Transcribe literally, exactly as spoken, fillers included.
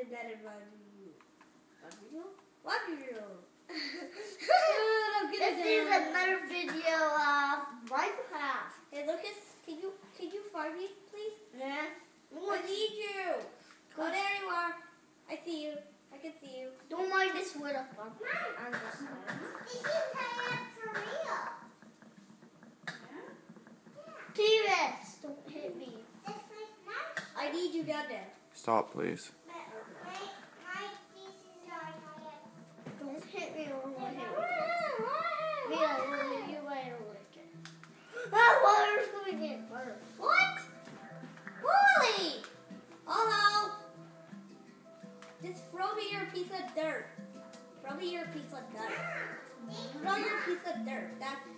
did that in my video? What video? This is another video of Minecraft. Hey Lucas, can you can you find me, please? Yeah. I need you. Oh, there you are. I see you. I can see you. Don't mind this wood up on, on this side. Did you tie up for real? T-Rex, don't hit me. That's my knife. I need you down there. Stop, please. My, my, my pieces are tied up. Don't hit me or we'll hit me. Yeah, well, you might have licked it. Ah, water's going in. Water. What? Holy! Hello. Just throw me your piece of dirt. Throw me your piece of dirt. Throw your piece of dirt. That's